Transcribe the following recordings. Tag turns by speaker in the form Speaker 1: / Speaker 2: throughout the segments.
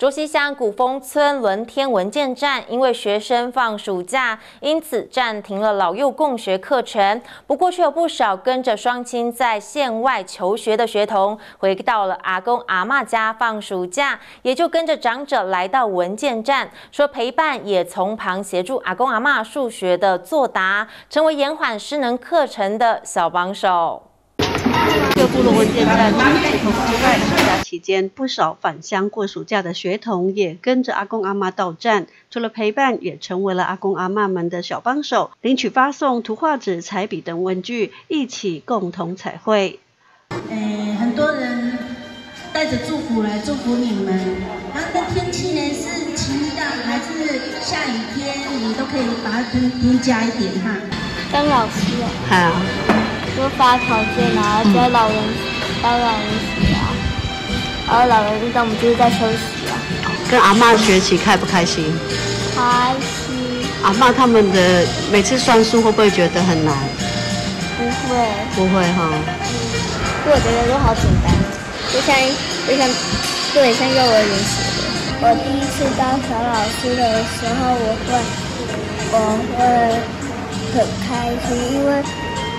Speaker 1: 卓溪乡古丰村伦天文健站因为学生放暑假，因此暂停了老幼共学课程。不过，却有不少跟着双亲在县外求学的学童，回到了阿公阿嬷家放暑假，也就跟着长者来到文健站，说陪伴也从旁协助阿公阿嬷数学的作答，成为延缓失能课程的小帮手。
Speaker 2: 各部落文健站学童之外，暑假期间不少返乡过暑假的学童也跟着阿公阿嬷到站，除了陪伴，也成为了阿公阿嬷们的小帮手，领取发送图画纸、彩笔等文具，一起共同彩绘。
Speaker 3: 很多人带着祝福来祝福你们。然后的天气呢是晴朗还是下雨天，你都可以把它添加一点哈。
Speaker 4: 当老师
Speaker 2: 好。
Speaker 4: 就发考卷啊，教老人学啊，然后老人运动我们就是在休息啊。
Speaker 2: 跟阿嬷学习开不开心？
Speaker 4: 开心。
Speaker 2: 阿嬷他们的每次算数会不会觉得很难？
Speaker 4: 不会。
Speaker 2: 不会哈。
Speaker 4: 我觉得都好简单，就像幼儿园学的。我第一次当小老师的时候，我会很开心，因为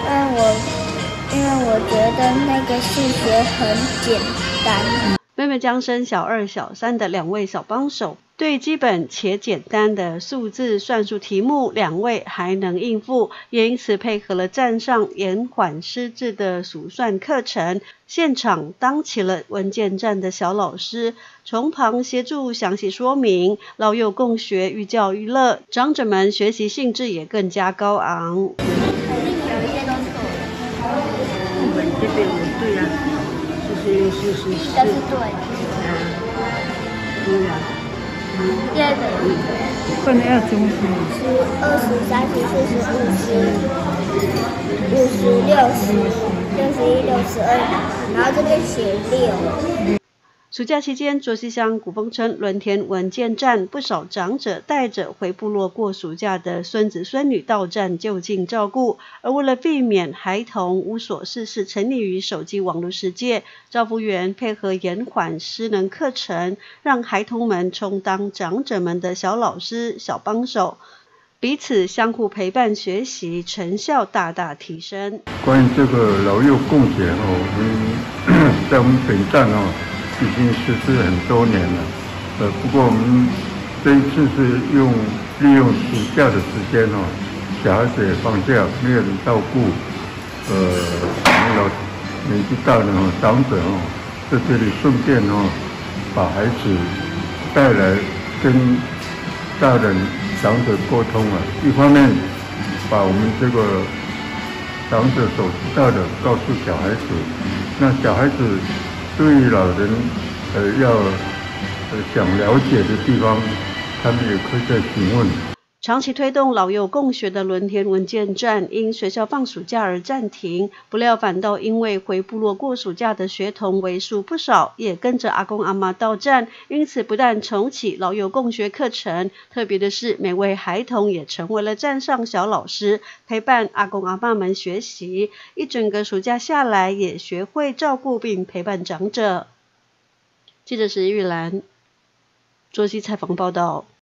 Speaker 4: 我觉得那个数学很简单。
Speaker 2: 妹妹将生小2、小3的2位小帮手，对基本且简单的数字算术题目2位还能应付，也因此配合了站上延缓失智的数算课程，现场当起了文健站的小老师，从旁协助详细说明，老幼共学，寓教于乐，长者们学习兴致也更加高昂。
Speaker 5: 这边我对啊，是，
Speaker 4: 这是对的。
Speaker 5: 对啊。
Speaker 4: 第二个。
Speaker 5: 不能要怎么写
Speaker 4: ？10、20、30、40、50、60、61、62，然后这边写6。
Speaker 2: 暑假期间，卓溪乡古丰村伦田文健站不少长者带着回部落过暑假的孙子孙女到站就近照顾，而为了避免孩童无所事事沉溺于手机网络世界，照服员配合延缓失能课程，让孩童们充当长者们的小老师、小帮手，彼此相互陪伴学习，成效大大提升。
Speaker 6: 关于这个老幼共学在我们本站已经实施很多年了，不过我们这一次是利用暑假的时间小孩子也放假，没有人照顾，年纪大的长者在这里顺便把孩子带来跟大人长者沟通一方面把我们这个长者所知道的告诉小孩子，那小孩子对于老人想了解的地方，他们也可以再询问。
Speaker 2: 长期推动老幼共学的伦田文健站因学校放暑假而暂停，不料反倒因为回部落过暑假的学童为数不少，也跟着阿公阿嬷到站，因此不但重启老幼共学课程，特别的是每位孩童也成为了站上小老师，陪伴阿公阿嬷们学习，一整个暑假下来也学会照顾并陪伴长者。记者石玉兰，卓溪采访报道。